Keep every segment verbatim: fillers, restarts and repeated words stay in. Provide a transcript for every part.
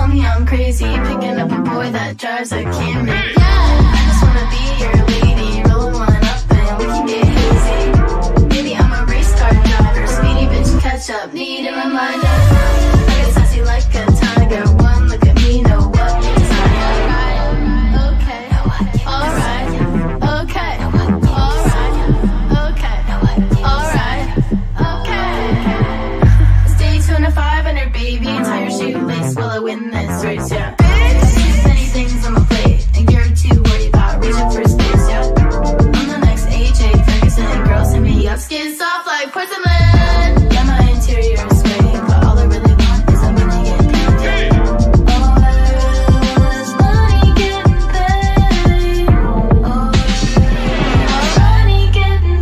tell me I'm crazy, picking up a boy that drives a Camry. Yeah, I just wanna be your lady, roll one up and we can get hazy. Maybe I'm a race car driver, speedy bitch catch up, need a reminder. I get sassy like a tiger, one look at me, know what desire. Okay, alright, okay, alright, okay, alright, okay. Stay tuned to five hundred, baby, tie your shoelace while I win this race, yeah. Many things on my plate, and you're too worried about reaching for space, yeah. I'm the next A J Ferguson, girls hit me up, skin soft like porcelain. Yeah, my interior is great, but all I really want is a money getting paid. All this money getting paid. Oh, all money getting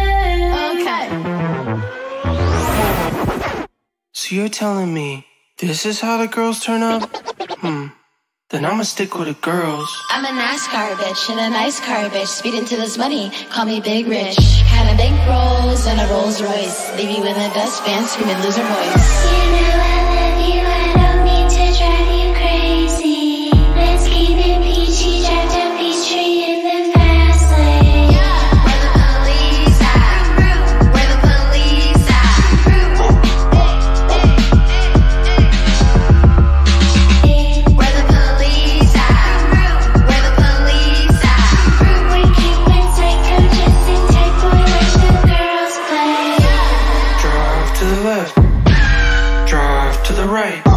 paid. Okay. So you're telling me this is how the girls turn up? Hmm. Then I'ma stick with the girls. I'm a NASCAR bitch and a nice car bitch. Speeding to this money, call me Big Rich. Kinda big rolls and a Rolls Royce. Leave you in the dustpan screaming loser voice. You know I love you, I don't mean to drive you crazy. Let's keep it peachy, drive down Peachtree in the fast lane. Yeah, where the police at? Where the police at? Where the police at? Where the police at? We keep it psycho, just in tight boy, watch the girls play. Drive to the left, drive to the right.